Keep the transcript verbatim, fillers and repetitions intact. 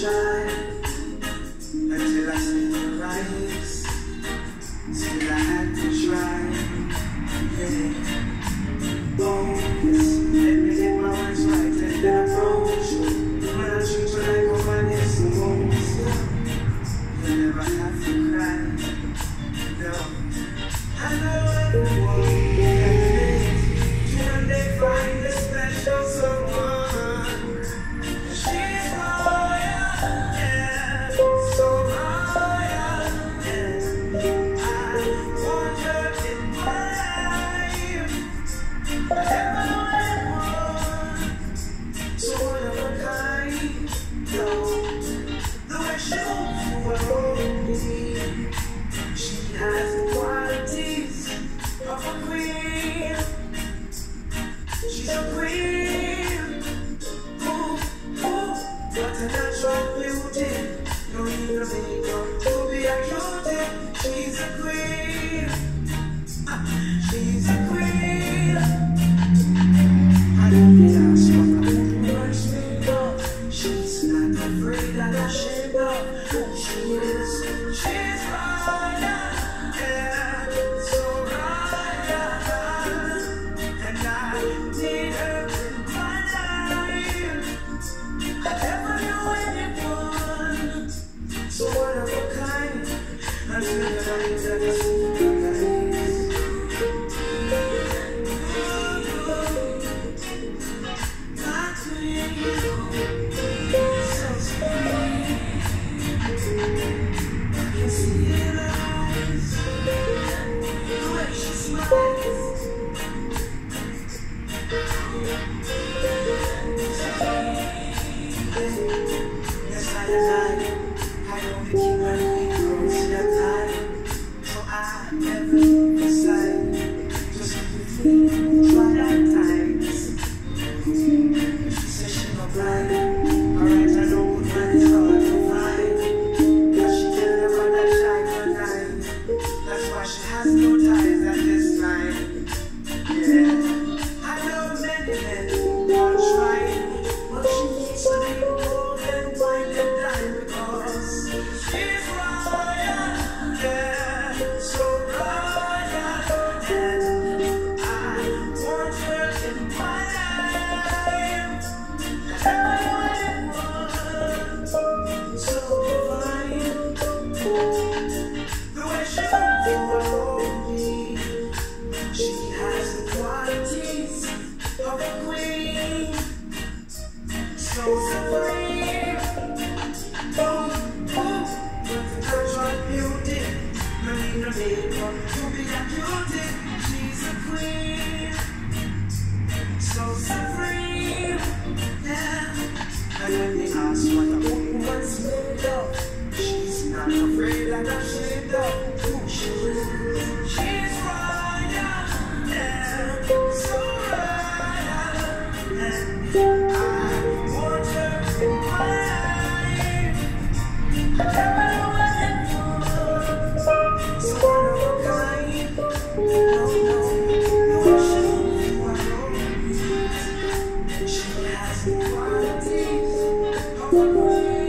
try until I see your eyes. Still I had to try. Yeah. Oh, yes. Let me get my words right and then approach you. When I treat you like a man, yes, you won't stop. You never have to cry. No. I know everyone can relate. When they find a special someone, she's royal, yeah, so royal, yeah. I want her in my life. I never know anyone so one of a kind. No, the way she moves around me, she has the qualities of a queen. She's a queen. Ooh, ooh, what a natural beauty. No need no makeup to be a cutie. She's a queen. Ah, she's a queen. I don't need to ask what a woman's made of. She's not afraid and ashamed of who she is. She's royal, yeah, so royal. And I need her in my life. I never knew anyone so one of a kind until the night that I see your eyes. My queen, so sweet. I can see it in her eyes, the way she smiles. Yes, I desire. I only keep my queen close to your time. So I never decide. Just keep me free, try at times. She says she not blind. Alright, I know good man is hard to find. But she can never that shy for time. That's why she has no ties at this time. Yeah, I know many men are trying, but she needs to be more than wine and dine because she's royal, yeah, so royal, and I want her in my life. Everyone so divine, the way she moves around me, she has the qualities of a queen, so supreme. Oh, oh, natural beauty. No need no makeup to be a cutie. She's a queen, so supreme. Yeah. And when they ask what a woman's made of, she's not afraid and ashamed of who she is. She's royal, yeah, so royal, and I want her in my life. I never know anyone so one of a kind. No, no, no, she won't. She has the qualities of a queen.